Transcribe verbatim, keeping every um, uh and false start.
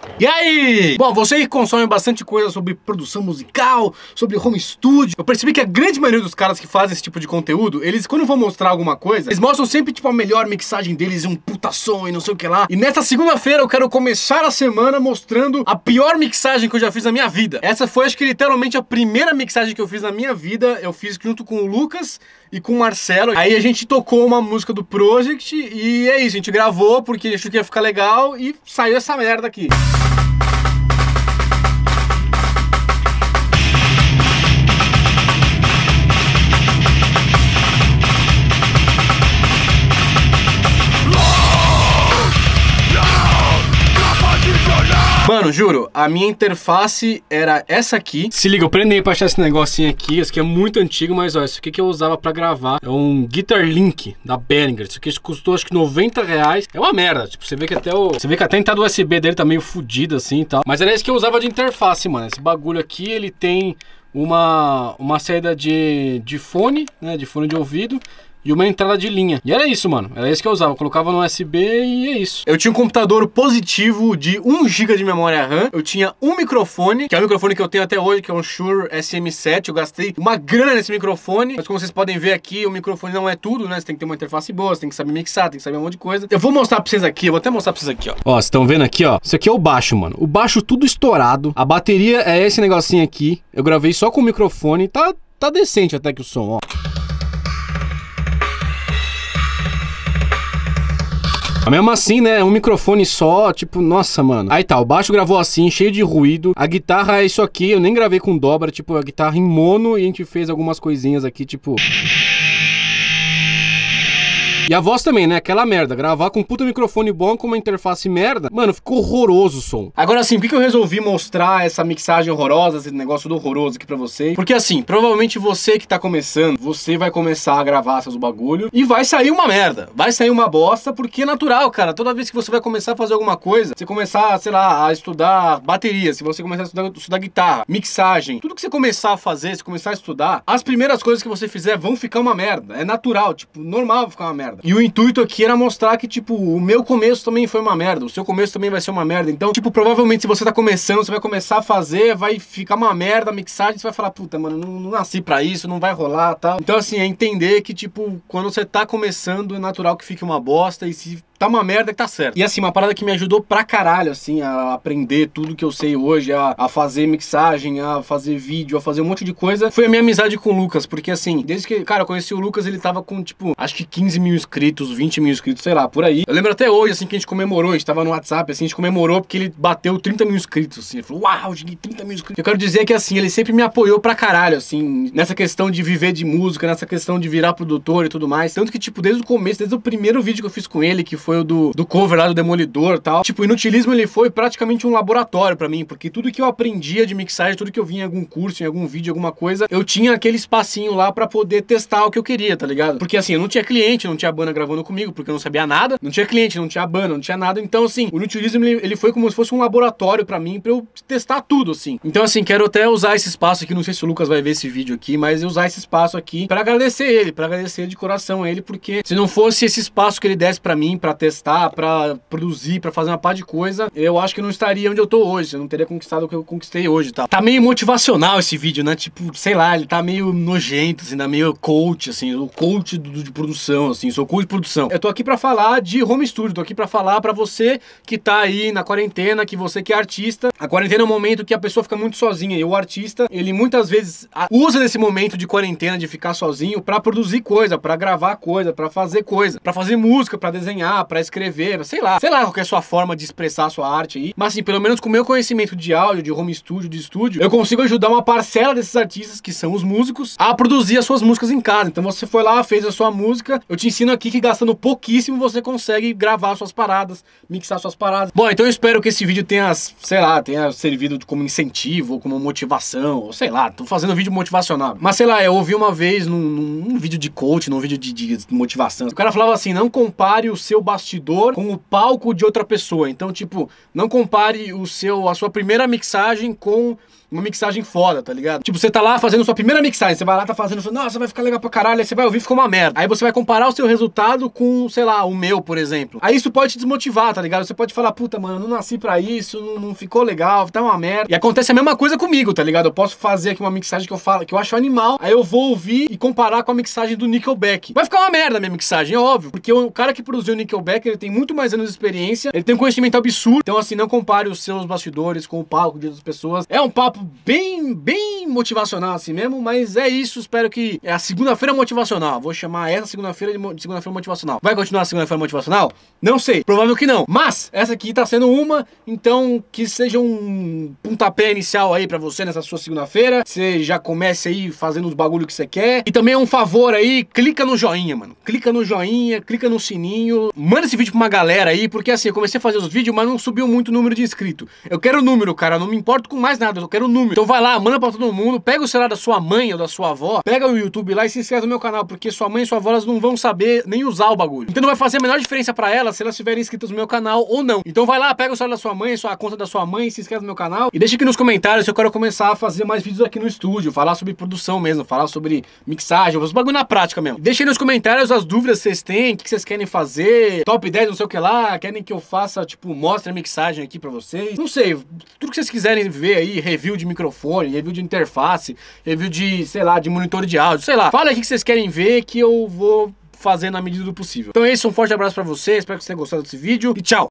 E aí? Bom, você que consome bastante coisa sobre produção musical, sobre home studio, eu percebi que a grande maioria dos caras que fazem esse tipo de conteúdo, eles quando vão mostrar alguma coisa, eles mostram sempre tipo a melhor mixagem deles e um puta som e não sei o que lá. E nessa segunda-feira eu quero começar a semana mostrando a pior mixagem que eu já fiz na minha vida. Essa foi, acho que literalmente a primeira mixagem que eu fiz na minha vida. Eu fiz junto com o Lucas e com o Marcelo. Aí a gente tocou uma música do Project e é isso, a gente gravou porque achou que ia ficar legal e saiu essa merda aqui. Mano, juro, a minha interface era essa aqui. Se liga, eu prendei pra achar esse negocinho aqui. Esse aqui é muito antigo, mas ó, isso aqui que eu usava pra gravar é um Guitar Link da Behringer. Isso aqui custou acho que noventa reais. É uma merda, tipo, você vê que até o... Você vê que até a entrada U S B dele tá meio fodida assim e tal. Mas era esse que eu usava de interface, mano. Esse bagulho aqui, ele tem uma, uma saída de, de fone, né, de fone de ouvido. E uma entrada de linha. E era isso, mano. Era isso que eu usava. Eu colocava no U S B e é isso. Eu tinha um computador positivo de um giga de memória RAM. Eu tinha um microfone, que é o microfone que eu tenho até hoje, que é um Shure S M sete. Eu gastei uma grana nesse microfone. Mas como vocês podem ver aqui, o microfone não é tudo, né? Você tem que ter uma interface boa, você tem que saber mixar, tem que saber um monte de coisa. Eu vou mostrar pra vocês aqui. Eu vou até mostrar pra vocês aqui, ó. Ó, vocês estão vendo aqui, ó. Isso aqui é o baixo, mano. O baixo tudo estourado. A bateria é esse negocinho aqui. Eu gravei só com o microfone. Tá, tá decente até que o som, ó. Mas mesmo assim, né, um microfone só, tipo, nossa, mano. Aí tá, o baixo gravou assim, cheio de ruído. A guitarra é isso aqui, eu nem gravei com dobra, tipo, a guitarra em mono e a gente fez algumas coisinhas aqui, tipo... E a voz também, né? Aquela merda. Gravar com um puta microfone bom com uma interface merda. Mano, ficou horroroso o som. Agora assim, por que eu resolvi mostrar essa mixagem horrorosa, esse negócio do horroroso aqui pra vocês? Porque assim, provavelmente você que tá começando, você vai começar a gravar seus bagulho e vai sair uma merda. Vai sair uma bosta, porque é natural, cara. Toda vez que você vai começar a fazer alguma coisa, você começar, sei lá, a estudar bateria, se você começar a estudar, estudar guitarra, mixagem, tudo que você começar a fazer, se começar a estudar, as primeiras coisas que você fizer vão ficar uma merda. É natural, tipo, normal ficar uma merda. E o intuito aqui era mostrar que, tipo, o meu começo também foi uma merda, o seu começo também vai ser uma merda. Então, tipo, provavelmente se você tá começando, você vai começar a fazer, vai ficar uma merda a mixagem, você vai falar, puta, mano, não, não nasci pra isso, não vai rolar, tal. Então, assim, é entender que, tipo, quando você tá começando, é natural que fique uma bosta e se... tá uma merda que tá certo. E assim, uma parada que me ajudou pra caralho, assim, a aprender tudo que eu sei hoje, a, a fazer mixagem, a fazer vídeo, a fazer um monte de coisa, foi a minha amizade com o Lucas, porque assim, desde que, cara, eu conheci o Lucas, ele tava com, tipo, acho que quinze mil inscritos, vinte mil inscritos, sei lá, por aí. Eu lembro até hoje, assim, que a gente comemorou, a gente tava no WhatsApp, assim, a gente comemorou porque ele bateu trinta mil inscritos, assim, ele falou, uau, cheguei trinta mil inscritos. Eu quero dizer que, assim, ele sempre me apoiou pra caralho, assim, nessa questão de viver de música, nessa questão de virar produtor e tudo mais, tanto que, tipo, desde o começo, desde o primeiro vídeo que eu fiz com ele, que foi o do, do cover lá do Demolidor e tal. Tipo, o Inutilismo ele foi praticamente um laboratório pra mim, porque tudo que eu aprendia de mixagem, tudo que eu via em algum curso, em algum vídeo, alguma coisa, eu tinha aquele espacinho lá pra poder testar o que eu queria, tá ligado? Porque assim, eu não tinha cliente, não tinha banda gravando comigo, porque eu não sabia nada, não tinha cliente, não tinha banda, não tinha nada, então assim, o Inutilismo ele, ele foi como se fosse um laboratório pra mim, pra eu testar tudo, assim. Então assim, quero até usar esse espaço aqui, não sei se o Lucas vai ver esse vídeo aqui, mas usar esse espaço aqui pra agradecer ele, pra agradecer de coração a ele, porque se não fosse esse espaço que ele desse pra mim, pra testar, pra produzir, pra fazer uma par de coisa, eu acho que eu não estaria onde eu tô hoje, eu não teria conquistado o que eu conquistei hoje, tá? Tá meio motivacional esse vídeo, né? Tipo, sei lá, ele tá meio nojento, assim, tá meio coach, assim, o coach do, de produção, assim, sou coach de produção. Eu tô aqui pra falar de home studio, tô aqui pra falar pra você que tá aí na quarentena, que você que é artista. A quarentena é um momento que a pessoa fica muito sozinha, e o artista, ele muitas vezes usa desse momento de quarentena, de ficar sozinho, pra produzir coisa, pra gravar coisa, pra fazer coisa, pra fazer música, pra desenhar, pra escrever, sei lá, sei lá qual que é a sua forma de expressar a sua arte aí, mas assim, pelo menos com o meu conhecimento de áudio, de home studio, de estúdio, eu consigo ajudar uma parcela desses artistas, que são os músicos, a produzir as suas músicas em casa. Então você foi lá, fez a sua música, eu te ensino aqui que gastando pouquíssimo você consegue gravar suas paradas, mixar suas paradas. Bom, então eu espero que esse vídeo tenha, sei lá, tenha servido como incentivo, ou como motivação, ou sei lá, tô fazendo um vídeo motivacional. Mas sei lá, eu ouvi uma vez num, num vídeo de coach, num vídeo de, de motivação, o cara falava assim, não compare o seu bastidor com o palco de outra pessoa. Então, tipo, não compare o seu, a sua primeira mixagem com uma mixagem foda, tá ligado? Tipo, você tá lá fazendo sua primeira mixagem, você vai lá, tá fazendo, nossa, vai ficar legal pra caralho, aí você vai ouvir, ficou uma merda. Aí você vai comparar o seu resultado com, sei lá, o meu, por exemplo. Aí isso pode te desmotivar, tá ligado? Você pode falar, puta, mano, eu não nasci pra isso, não, não ficou legal, tá uma merda. E acontece a mesma coisa comigo, tá ligado? Eu posso fazer aqui uma mixagem que eu falo, que eu acho animal, aí eu vou ouvir e comparar com a mixagem do Nickelback. Vai ficar uma merda a minha mixagem, é óbvio, porque o cara que produziu o Nickelback, ele tem muito mais anos de experiência, ele tem um conhecimento absurdo, então assim, não compare os seus bastidores com o palco de outras pessoas. É um papo bem bem motivacional assim mesmo, mas é isso, espero que é a segunda-feira motivacional, vou chamar essa segunda-feira de, de segunda-feira motivacional. Vai continuar a segunda-feira motivacional? Não sei, provável que não, mas essa aqui tá sendo uma, então que seja um pontapé inicial aí pra você nessa sua segunda-feira, você já comece aí fazendo os bagulho que você quer, e também é um favor aí, clica no joinha, mano, clica no joinha, clica no sininho, manda esse vídeo pra uma galera aí, porque assim, eu comecei a fazer os vídeos, mas não subiu muito o número de inscritos. Eu quero o número, cara, não me importo com mais nada, eu quero o número. Então vai lá, manda pra todo mundo, pega o celular da sua mãe ou da sua avó, pega o YouTube lá e se inscreve no meu canal, porque sua mãe e sua avó, elas não vão saber nem usar o bagulho. Então não vai fazer a menor diferença pra elas se elas estiverem inscritas no meu canal ou não. Então vai lá, pega o celular da sua mãe, a conta da sua mãe, se inscreve no meu canal e deixa aqui nos comentários se eu quero começar a fazer mais vídeos aqui no estúdio, falar sobre produção mesmo, falar sobre mixagem, os bagulho na prática mesmo. Deixa aí nos comentários as dúvidas que vocês têm, o que vocês querem fazer, top dez, não sei o que lá, querem que eu faça, tipo, mostre a mixagem aqui pra vocês. Não sei, tudo que vocês quiserem ver aí, review de microfone, review de interface, review de, sei lá, de monitor de áudio, sei lá. Fala aí o que vocês querem ver que eu vou fazer na medida do possível. Então é isso, um forte abraço pra vocês, espero que vocês tenham gostado desse vídeo e tchau!